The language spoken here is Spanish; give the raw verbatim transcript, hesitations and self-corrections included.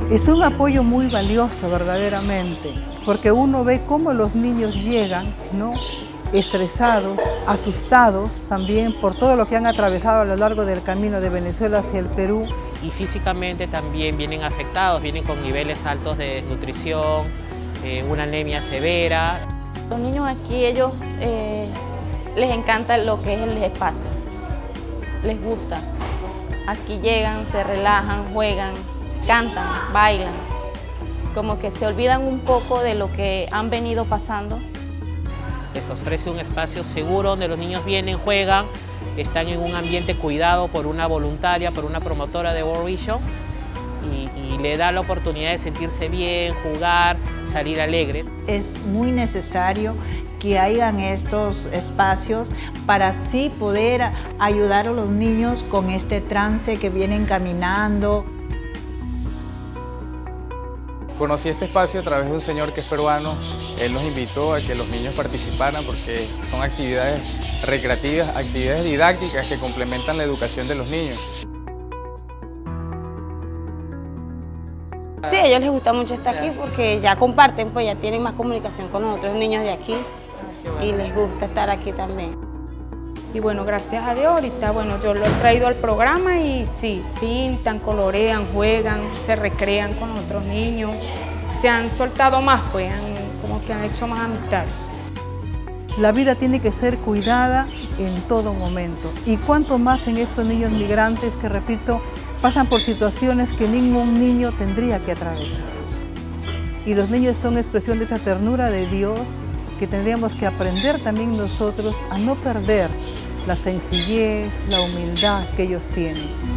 Es un apoyo muy valioso verdaderamente, porque uno ve cómo los niños llegan, ¿no?, estresados, asustados también por todo lo que han atravesado a lo largo del camino de Venezuela hacia el Perú. Y físicamente también vienen afectados, vienen con niveles altos de desnutrición, eh, una anemia severa. Los niños aquí, ellos eh, les encanta lo que es el espacio, les gusta. Aquí llegan, se relajan, juegan, cantan, bailan, como que se olvidan un poco de lo que han venido pasando. Les ofrece un espacio seguro donde los niños vienen, juegan, están en un ambiente cuidado por una voluntaria, por una promotora de World Vision y, y le da la oportunidad de sentirse bien, jugar, salir alegres. Es muy necesario que hayan estos espacios para así poder ayudar a los niños con este trance que vienen caminando. Conocí este espacio a través de un señor que es peruano. Él nos invitó a que los niños participaran porque son actividades recreativas, actividades didácticas que complementan la educación de los niños. Sí, a ellos les gusta mucho estar aquí porque ya comparten, pues ya tienen más comunicación con los otros niños de aquí y les gusta estar aquí también. Y bueno, gracias a Dios, ahorita bueno, yo lo he traído al programa y sí, pintan, colorean, juegan, se recrean con otros niños, se han soltado más, pues, han, como que han hecho más amistad. La vida tiene que ser cuidada en todo momento, y cuanto más en estos niños migrantes que, repito, pasan por situaciones que ningún niño tendría que atravesar. Y los niños son expresión de esa ternura de Dios que tendríamos que aprender también nosotros a no perder la sencillez, la humildad que ellos tienen.